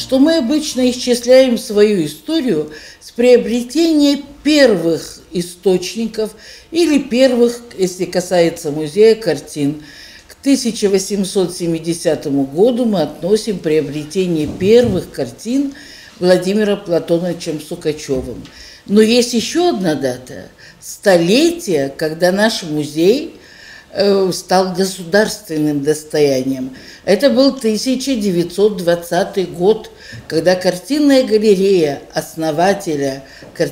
что мы обычно исчисляем свою историю с приобретения первых источников или первых, если касается музея, картин. К 1870 году мы относим приобретение первых картин Владимиром Платоновичем Сукачевым. Но есть еще одна дата – столетие, когда наш музей стал государственным достоянием. Это был 1920 год, когда картинная галерея основателя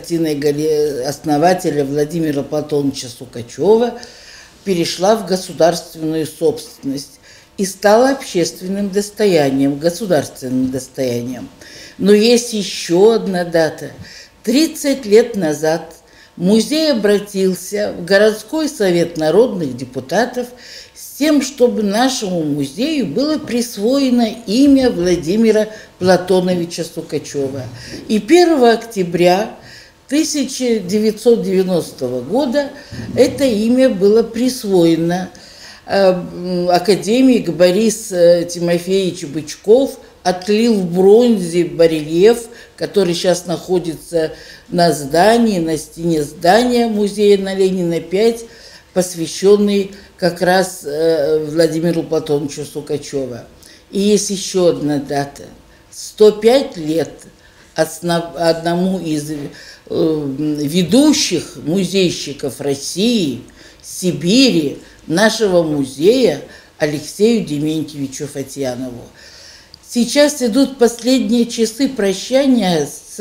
Владимира Платоновича Сукачева перешла в государственную собственность и стала общественным достоянием, государственным достоянием. Но есть еще одна дата. 30 лет назад музей обратился в городской совет народных депутатов с тем, чтобы нашему музею было присвоено имя Владимира Платоновича Сукачева. И 1 октября 1990 года это имя было присвоено. Академик Борис Тимофеевич Бычков отлил в бронзе барельеф, который сейчас находится на здании, на стене здания музея на Ленина 5, посвященный как раз Владимиру Платоновичу Сукачеву. И есть еще одна дата. 105 лет одному из ведущих музейщиков России, Сибири, нашего музея Алексею Дементьевичу Фатьянову. Сейчас идут последние часы прощания с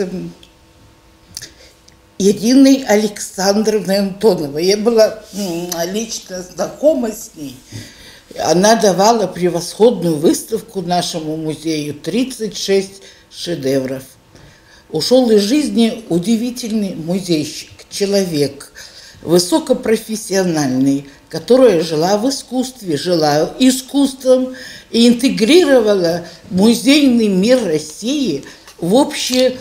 Ириной Александровной Антоновой. Я была лично знакома с ней. Она давала превосходную выставку нашему музею, 36 шедевров. Ушел из жизни удивительный музейщик, человек, высокопрофессиональный, которая жила в искусстве, жила искусством и интегрировала музейный мир России в общее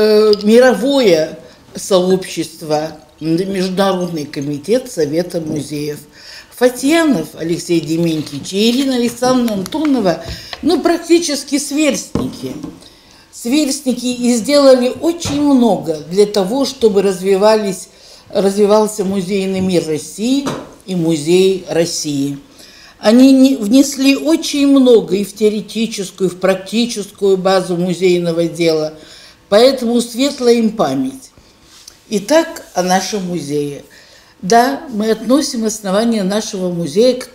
мировое сообщество, Международный комитет Совета музеев. Фатьянов Алексей Дементьевич и Ирина Александровна Антонова, практически сверстники. Сверстники и сделали очень много для того, чтобы развивался музейный мир России и музей России. Они внесли очень много и в теоретическую, и в практическую базу музейного дела, поэтому светлая им память. Итак, о нашем музее. Да, мы относим основание нашего музея к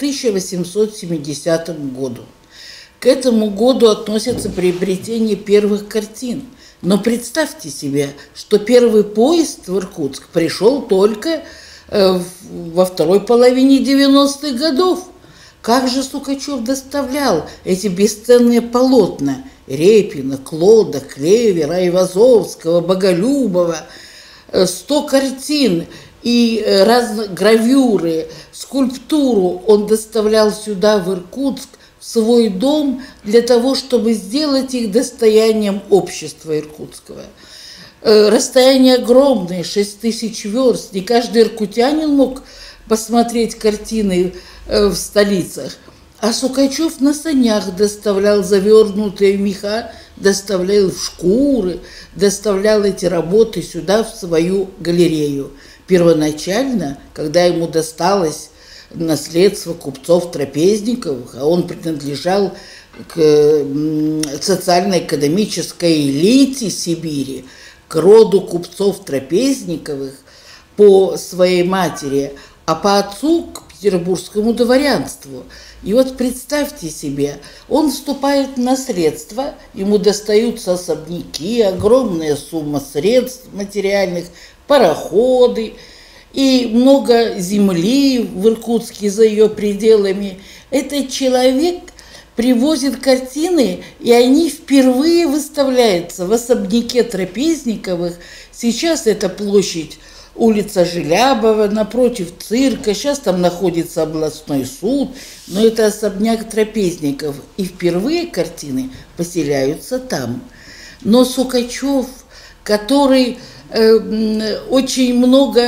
1870 году. К этому году относятся приобретение первых картин. Но представьте себе, что первый поезд в Иркутск пришел только во второй половине 90-х годов. Как же Сукачев доставлял эти бесценные полотна Репина, Клода, Клевера, Айвазовского, Боголюбова, 100 картин и разные гравюры, скульптуру он доставлял сюда, в Иркутск, в свой дом, для того, чтобы сделать их достоянием общества иркутского. Расстояние огромное, 6000 верст, не каждый иркутянин мог посмотреть картины в столицах. А Сукачев на санях доставлял завернутые в меха, доставлял в шкуры, доставлял эти работы сюда, в свою галерею. Первоначально, когда ему досталось наследство купцов-трапезниковых, а он принадлежал к социально-экономической элите Сибири, к роду купцов-трапезниковых по своей матери, а по отцу к петербургскому дворянству. И вот представьте себе, он вступает в наследство, ему достаются особняки, огромная сумма средств материальных, пароходы и много земли в Иркутске за ее пределами. Этот человек привозит картины, и они впервые выставляются в особняке Трапезниковых. Сейчас это площадь улица Желябова, напротив цирка, сейчас там находится областной суд, но это особняк Трапезников, и впервые картины поселяются там. Но Сукачев, который очень много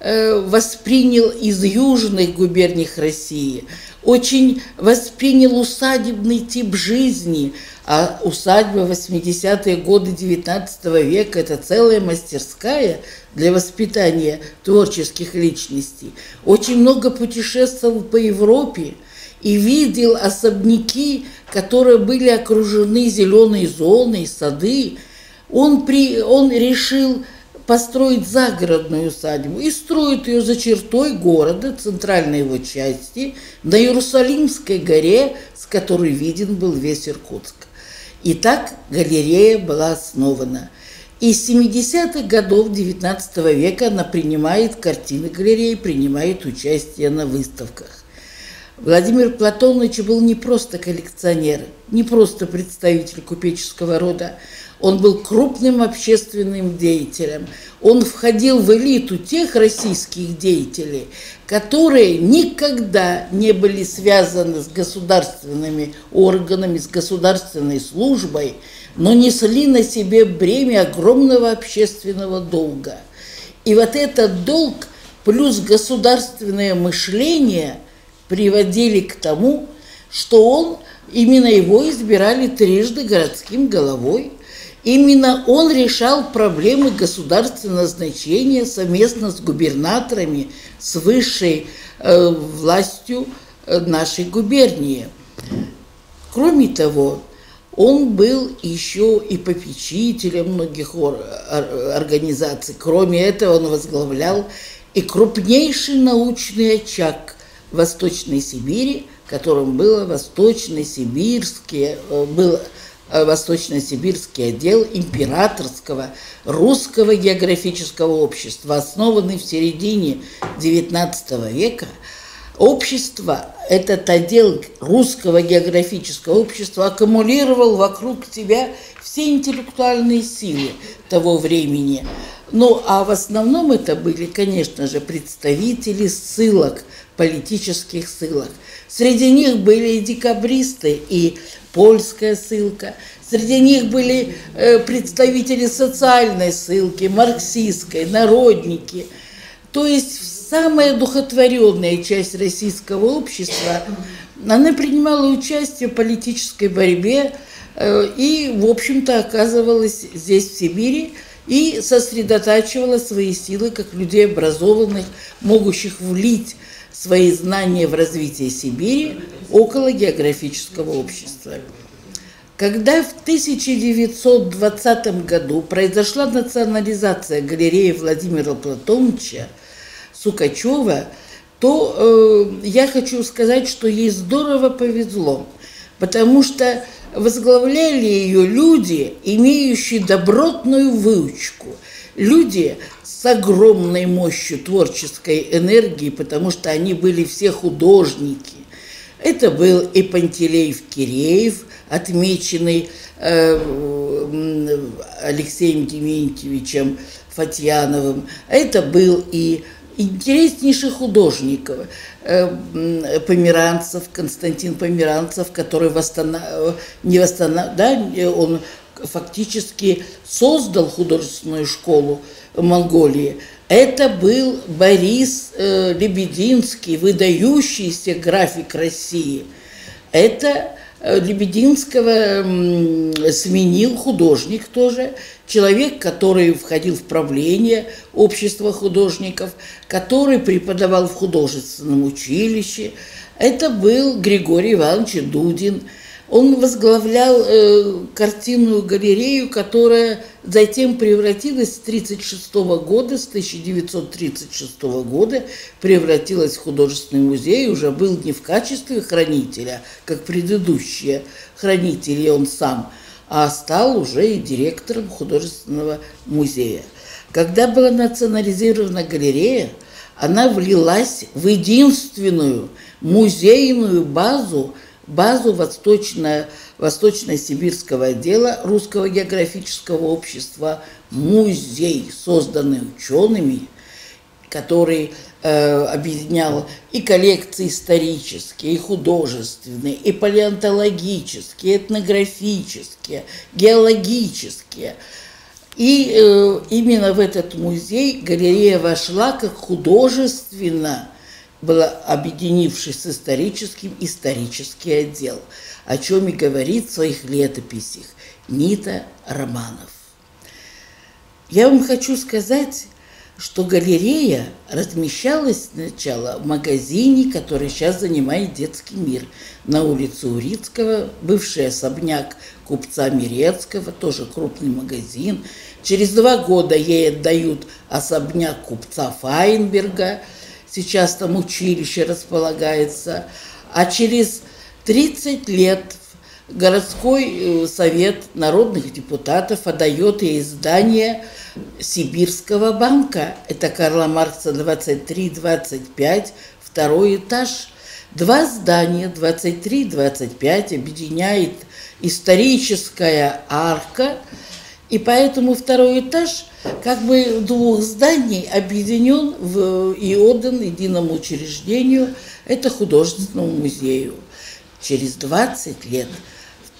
воспринял из южных губерний России, очень воспринял усадебный тип жизни. А усадьба в 80-е годы XIX века – это целая мастерская для воспитания творческих личностей. Очень много путешествовал по Европе и видел особняки, которые были окружены зеленой зоной, сады. Он решил построить загородную усадьбу и строит ее за чертой города, центральной его части, на Иерусалимской горе, с которой виден был весь Иркутск. И так галерея была основана. И с 70-х годов XIX века она принимает картины галереи, принимает участие на выставках. Владимир Платонович был не просто коллекционер, не просто представитель купеческого рода. Он был крупным общественным деятелем. Он входил в элиту тех российских деятелей, которые никогда не были связаны с государственными органами, с государственной службой, но несли на себе бремя огромного общественного долга. И вот этот долг плюс государственное мышление приводили к тому, что именно его избирали трижды городским головой. Именно он решал проблемы государственного значения совместно с губернаторами, с высшей властью нашей губернии. Кроме того, он был еще и попечителем многих организаций. Кроме этого, он возглавлял и крупнейший научный очаг Восточной Сибири, которым был Восточно-Сибирский отдел Императорского русского географического общества, основанный в середине XIX века. Общество, этот отдел русского географического общества аккумулировал вокруг себя все интеллектуальные силы того времени. Ну, а в основном это были, конечно же, представители ссылок, политических ссылок. Среди них были и декабристы, и польская ссылка. Среди них были представители социальной ссылки, марксистской, народники. То есть самая духотворенная часть российского общества, она принимала участие в политической борьбе и, в общем-то, оказывалась здесь, в Сибири, и сосредотачивала свои силы как людей образованных, могущих влить свои знания в развитие Сибири около географического общества. Когда в 1920 году произошла национализация галереи Владимира Платоновича Сукачева, то я хочу сказать, что ей здорово повезло, потому что возглавляли ее люди, имеющие добротную выучку, люди с огромной мощью творческой энергии, потому что они были все художники. Это был и Пантелеев Киреев, отмеченный Алексеем Дементьевичем Фатьяновым. Это был и интереснейший художник Померанцев, Константин Померанцев, который он фактически создал художественную школу в Монголии. Это был Борис Лебединский, выдающийся график России. Это Лебединского сменил художник тоже, человек, который входил в правление общества художников, который преподавал в художественном училище. Это был Григорий Иванович Дудин. Он возглавлял картинную галерею, которая затем превратилась с 1936 года, превратилась в художественный музей, уже был не в качестве хранителя, как предыдущие хранители он сам, а стал уже и директором художественного музея. Когда была национализирована галерея, она влилась в единственную музейную базу Восточно-Сибирского отдела Русского географического общества, музей, созданный учеными, который объединял и коллекции исторические, и художественные, и палеонтологические, и этнографические, геологические. И именно в этот музей галерея вошла как художественно, была объединившись с исторический отдел, о чем и говорит в своих летописях Нита Романов. Я вам хочу сказать, что галерея размещалась сначала в магазине, который сейчас занимает Детский мир, на улице Урицкого, бывший особняк купца Мирецкого, тоже крупный магазин. Через 2 года ей отдают особняк купца Файнберга, сейчас там училище располагается, а через 30 лет городской совет народных депутатов отдает ей здание Сибирского банка. Это Карла Маркса 23-25, 2-й этаж. 2 здания 23-25 объединяет историческая арка, и поэтому 2-й этаж как бы 2 зданий объединен и отдан единому учреждению, это художественному музею. Через 20 лет, в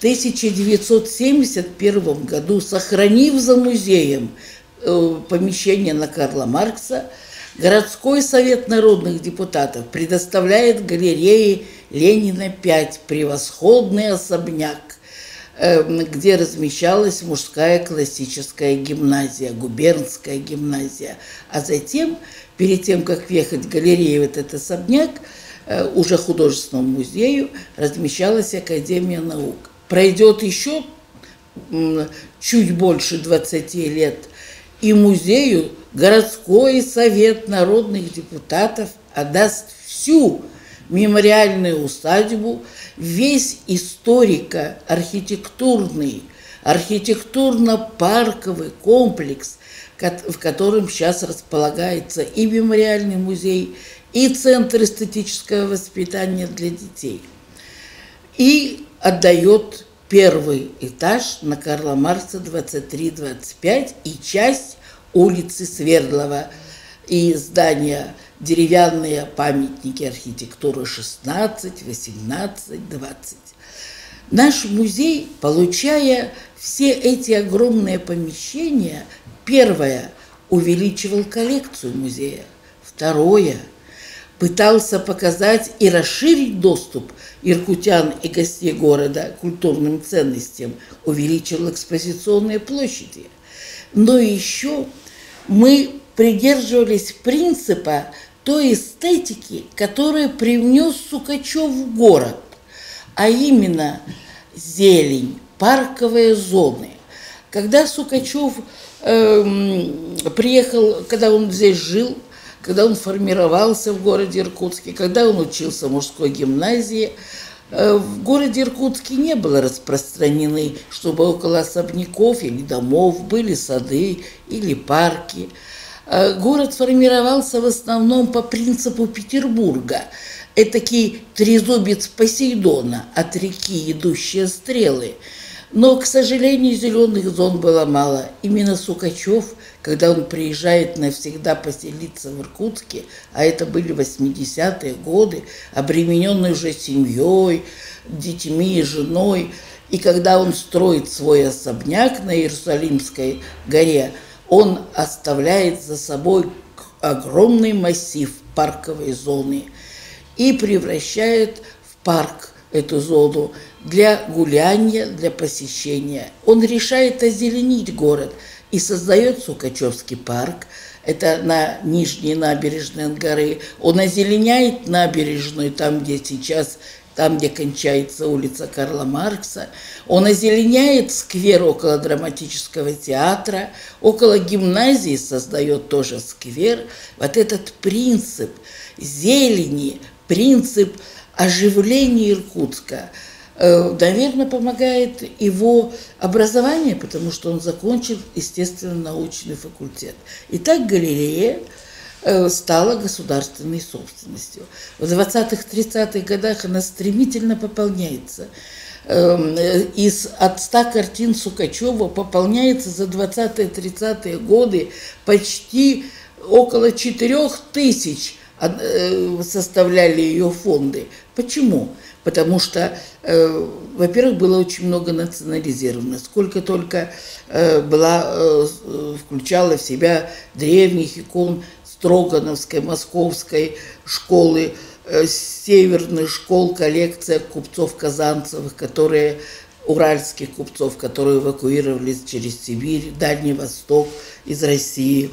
1971 году, сохранив за музеем помещение на Карла Маркса, городской совет народных депутатов предоставляет галерее Ленина 5 превосходный особняк, где размещалась мужская классическая гимназия, губернская гимназия. А затем, перед тем, как въехать в галерею в этот особняк, уже художественному музею, размещалась Академия наук. Пройдет еще чуть больше 20 лет, и музею городской совет народных депутатов отдаст всю мемориальную усадьбу, весь историко-архитектурный, архитектурно-парковый комплекс, в котором сейчас располагается и мемориальный музей, и Центр эстетического воспитания для детей. И отдает 1-й этаж на Карла Маркса 23-25 и часть улицы Свердлова, и здания деревянные памятники архитектуры 16, 18, 20. Наш музей, получая все эти огромные помещения, 1-е, увеличивал коллекцию музея, 2-е, пытался показать и расширить доступ иркутян и гостей города к культурным ценностям, увеличивал экспозиционные площади. Но еще мы придерживались принципа той эстетики, которую привнес Сукачев в город, а именно зелень, парковые зоны. Когда Сукачев приехал, когда он здесь жил, когда он формировался в городе Иркутске, когда он учился в мужской гимназии, в городе Иркутске не было распространены, чтобы около особняков или домов были сады или парки. Город формировался в основном по принципу Петербурга. Этакий трезубец Посейдона, от реки идущие стрелы. Но, к сожалению, зеленых зон было мало. Именно Сукачев, когда он приезжает навсегда поселиться в Иркутске, а это были 80-е годы, обремененный уже семьей, детьми и женой, и когда он строит свой особняк на Иерусалимской горе, он оставляет за собой огромный массив парковой зоны и превращает в парк эту зону для гуляния, для посещения. Он решает озеленить город и создает Сукачевский парк. Это на нижней набережной Ангары. Он озеленяет набережную, там, где сейчас, там, где кончается улица Карла Маркса. Он озеленяет сквер около драматического театра, около гимназии создает тоже сквер. Вот этот принцип зелени, принцип оживления Иркутска, наверное, помогает его образованию, потому что он закончил естественно-научный факультет. Итак, галерея стала государственной собственностью. В 20-30-х годах она стремительно пополняется. От 100 картин Сукачева пополняется за 20-30-е годы почти около 4000 составляли ее фонды. Почему? Потому что, во-первых, было очень много национализировано. Сколько только включала в себя древних икон Строгановской, Московской школы, северных школ, коллекция купцов-казанцевых, уральских купцов, которые эвакуировались через Сибирь, Дальний Восток из России.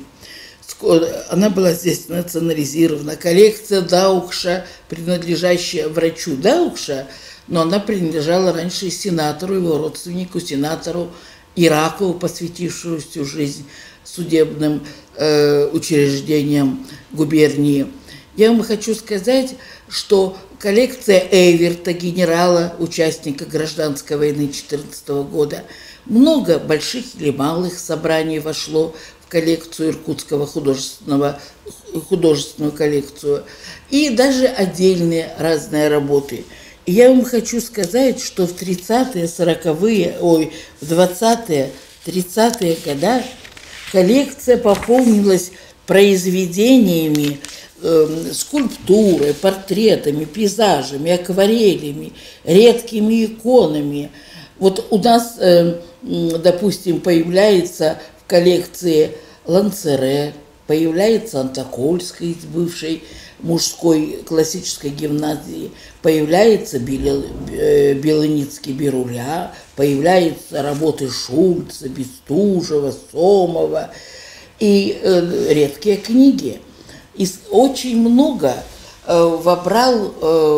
Она была здесь национализирована. Коллекция Даукша, принадлежащая врачу Даукша, но она принадлежала раньше сенатору, его родственнику, сенатору Иракову, посвятившему всю жизнь судебным учреждениям губернии. Я вам хочу сказать, что коллекция Эйверта, генерала, участника гражданской войны 14 года, много больших или малых собраний вошло в коллекцию Иркутского художественную коллекцию, и даже отдельные разные работы. И я вам хочу сказать, что в 30-е, 40-е, в 20-е, 30-е годы коллекция пополнилась произведениями, скульптурой, портретами, пейзажами, акварелями, редкими иконами. Вот у нас, допустим, появляется в коллекции Ланцере, появляется Антокольская из бывшей мужской классической гимназии, появляется Белыницкий Беруля, появляются работы Шульца, Бестужева, Сомова и редкие книги. И очень много вобрал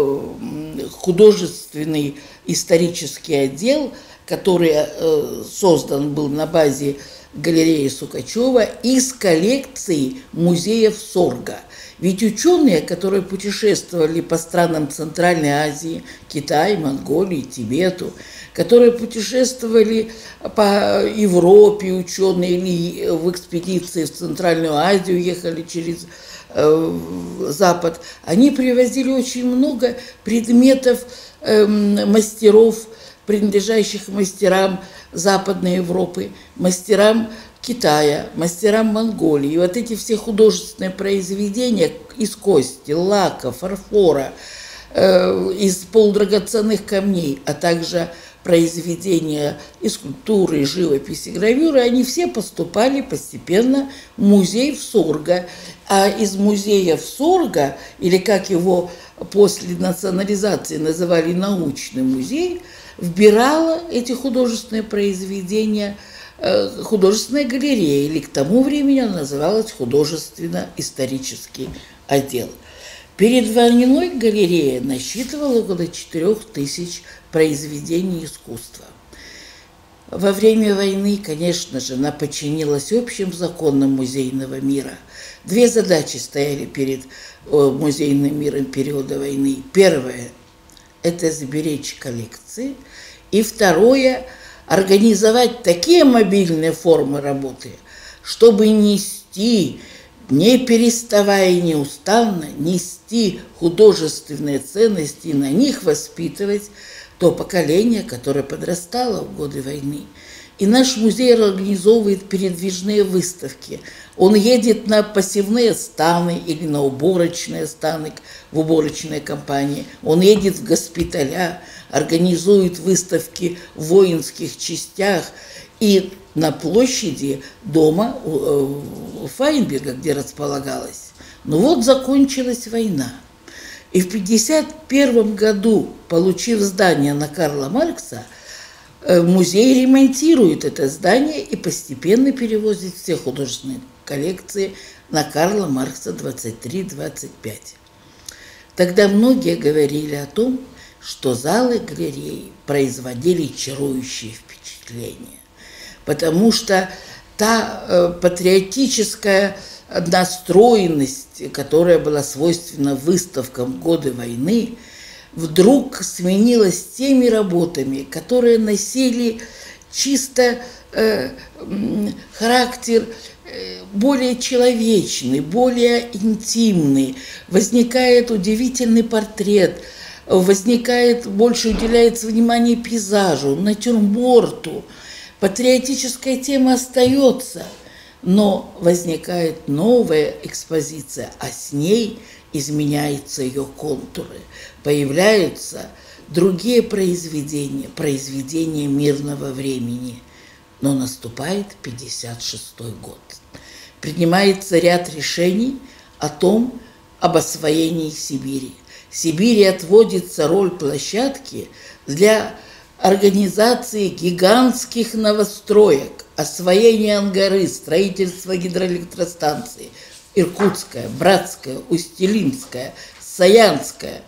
художественный исторический отдел, который создан был на базе галереи Сукачева из коллекции музеев Сорга. Ведь ученые, которые путешествовали по странам Центральной Азии, Китаю, Монголии, Тибету, которые путешествовали по Европе, ученые, или в экспедиции в Центральную Азию ехали через Запад, они привозили очень много предметов мастеров, принадлежащих мастерам Западной Европы, мастерам Китая, мастерам Монголии. И вот эти все художественные произведения из кости, лака, фарфора, из полудрагоценных камней, а также произведения и скульптуры, и живописи, и гравюры, они все поступали постепенно в музей в Сорго. А из музея в Сорго, или как его после национализации называли научный музей, вбирала эти художественные произведения художественная галерея, или к тому времени она называлась художественно-исторический отдел. Перед войной галерея насчитывала около 4000 произведений искусства. Во время войны, конечно же, она подчинилась общим законам музейного мира. Две задачи стояли перед музейным миром периода войны. Первое – это сберечь коллекции. И второе – организовать такие мобильные формы работы, чтобы нести, не переставая и неустанно, нести художественные ценности и на них воспитывать то поколение, которое подрастало в годы войны. И наш музей организовывает передвижные выставки. Он едет на посевные станы или на уборочные станы в уборочной компании. Он едет в госпиталя, организует выставки в воинских частях. И на площади дома Файнберга, где располагалась. Ну вот закончилась война. И в 1951 году, получив здание на Карла Маркса, музей ремонтирует это здание и постепенно перевозит все художественные коллекции на Карла Маркса 23-25. Тогда многие говорили о том, что залы галереи производили чарующие впечатления, потому что та патриотическая настроенность, которая была свойственна выставкам в годы войны, вдруг сменилась теми работами, которые носили чисто характер более человечный, более интимный. Возникает удивительный портрет, больше уделяется внимание пейзажу, натюрморту. Патриотическая тема остается, но возникает новая экспозиция, а с ней изменяются ее контуры. Появляются другие произведения, произведения мирного времени. Но наступает 1956 год. Принимается ряд решений об освоении Сибири. Сибири отводится роль площадки для организации гигантских новостроек, освоения Ангары, строительства гидроэлектростанций, Иркутская, Братская, Усть-Илимская, Саянская,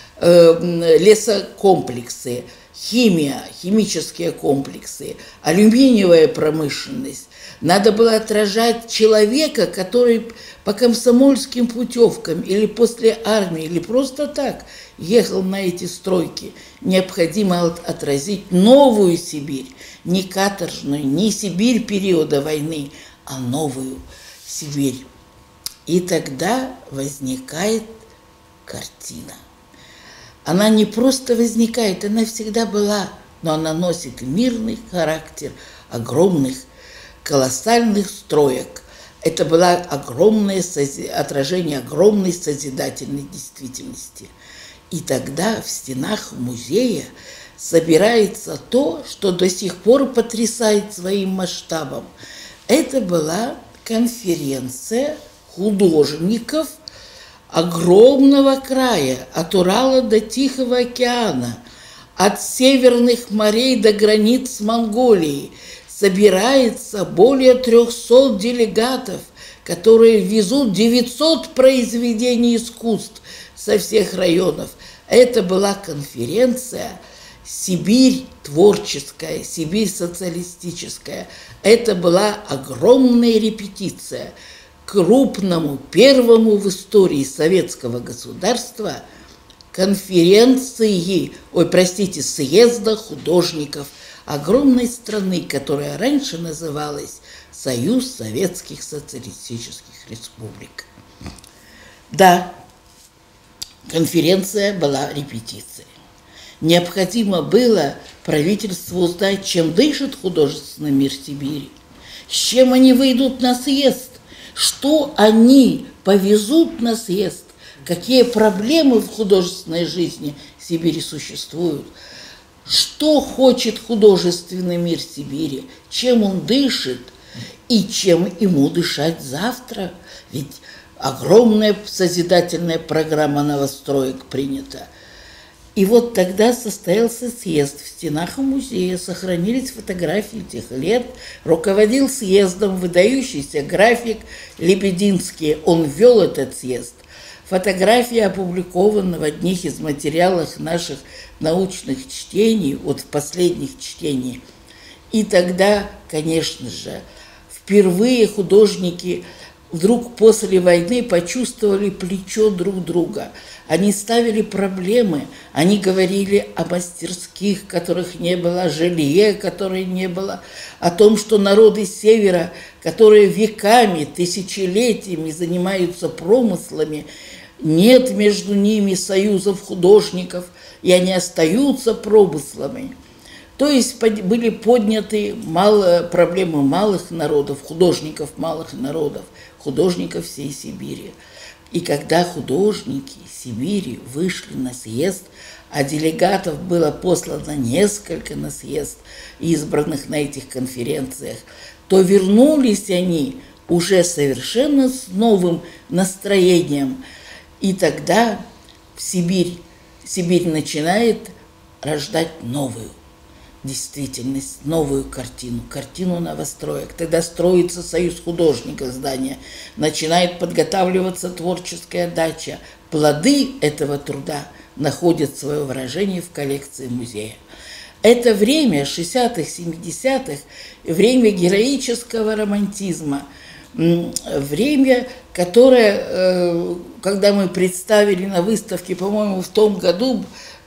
лесокомплексы, химия, химические комплексы, алюминиевая промышленность. Надо было отражать человека, который по комсомольским путевкам или после армии, или просто так ехал на эти стройки. Необходимо отразить новую Сибирь, не каторжную, не Сибирь периода войны, а новую Сибирь. И тогда возникает картина. Она не просто возникает, она всегда была, но она носит мирный характер огромных, колоссальных строек. Это было огромное отражение огромной созидательной действительности. И тогда в стенах музея собирается то, что до сих пор потрясает своим масштабом. Это была конференция художников огромного края, от Урала до Тихого океана, от северных морей до границ Монголии. Собирается более 300 делегатов, которые везут 900 произведений искусств со всех районов. Это была конференция «Сибирь творческая», «Сибирь социалистическая». Это была огромная репетиция крупному, первому в истории советского государства съезда художников огромной страны, которая раньше называлась Союз Советских Социалистических Республик. Да, конференция была репетицией. Необходимо было правительству узнать, чем дышит художественный мир Сибири, с чем они выйдут на съезд, что они повезут на съезд, какие проблемы в художественной жизни Сибири существуют, что хочет художественный мир Сибири, чем он дышит и чем ему дышать завтра. Ведь огромная созидательная программа новостроек принята. И вот тогда состоялся съезд в стенах музея, сохранились фотографии тех лет, руководил съездом выдающийся график Лебединский, он вел этот съезд. Фотографии опубликованы в одних из материалов наших научных чтений, вот в последних чтениях. И тогда, конечно же, впервые художники вдруг после войны почувствовали плечо друг друга. Они ставили проблемы, они говорили о мастерских, которых не было, о жилье, которое не было, о том, что народы Севера, которые веками, тысячелетиями занимаются промыслами, нет между ними союзов художников, и они остаются промыслами. То есть были подняты проблемы малых народов, художников малых народов, художников всей Сибири. И когда художники Сибири вышли на съезд, а делегатов было послано несколько на съезд, избранных на этих конференциях, то вернулись они уже совершенно с новым настроением. И тогда Сибирь начинает рождать новую действительность, новую картину новостроек. Тогда строится Союз художников здания, начинает подготавливаться творческая дача. Плоды этого труда находят свое выражение в коллекции музея. Это время 60-х, 70-х, время героического романтизма, время, которое, когда мы представили на выставке, по-моему, в том году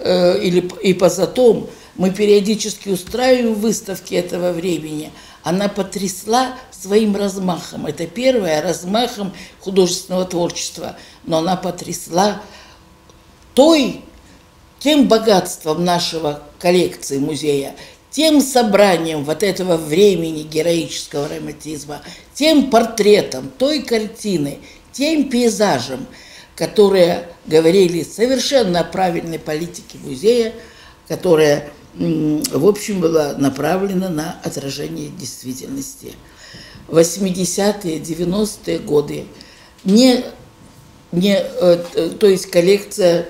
и позатом, мы периодически устраиваем выставки этого времени, она потрясла своим размахом. Это первое, размахом художественного творчества, но она потрясла тем богатством нашего коллекции музея, тем собранием вот этого времени героического романтизма, тем портретом, той картины, тем пейзажем, которые говорили совершенно о правильной политике музея, которая, в общем, была направлена на отражение действительности. 80-е, 90-е годы то есть коллекция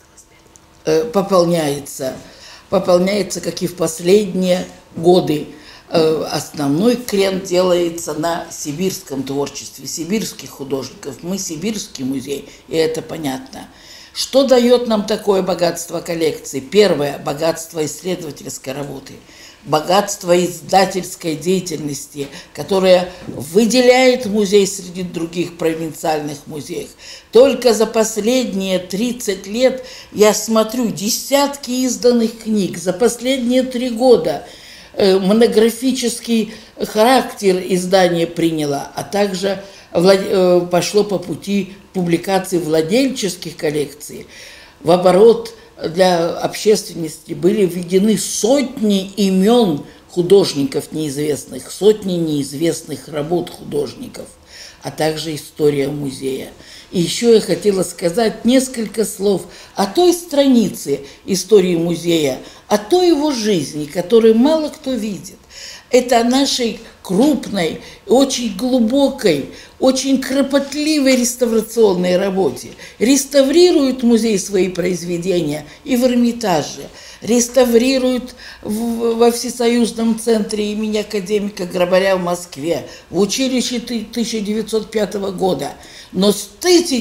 пополняется, как и в последние годы. Основной крен делается на сибирском творчестве, сибирских художников. Мы сибирский музей, и это понятно. Что дает нам такое богатство коллекции? Первое – богатство исследовательской работы, богатство издательской деятельности, которое выделяет музей среди других провинциальных музеев. Только за последние 30 лет я смотрю десятки изданных книг, за последние 3 года монографический характер издания приняло, а также пошло по пути публикаций владельческих коллекций. В оборот для общественности были введены сотни имен художников неизвестных, сотни неизвестных работ художников, а также история музея. И еще я хотела сказать несколько слов о той странице истории музея, о той его жизни, которую мало кто видит. Это о нашей крупной, очень глубокой, очень кропотливой реставрационной работе. Реставрирует музей свои произведения и в Эрмитаже, реставрирует во Всесоюзном центре имени академика Грабаря в Москве, в училище 1905 года. Но с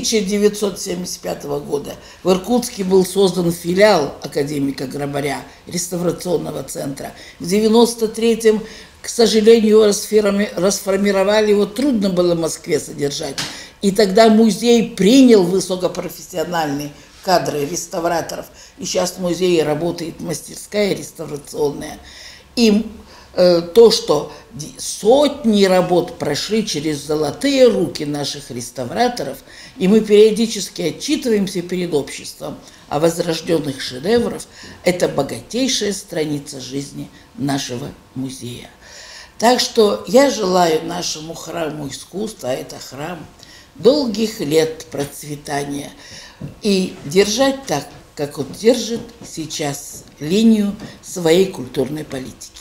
1975 года в Иркутске был создан филиал академика Грабаря, реставрационного центра. В 1993-м, к сожалению, расформировали его, трудно было в Москве содержать. И тогда музей принял высокопрофессиональные кадры реставраторов. И сейчас в музее работает мастерская реставрационная. И то, что сотни работ прошли через золотые руки наших реставраторов, и мы периодически отчитываемся перед обществом о возрожденных шедеврах, это богатейшая страница жизни нашего музея. Так что я желаю нашему храму искусства, а это храм, долгих лет процветания и держать так, как он держит сейчас линию своей культурной политики.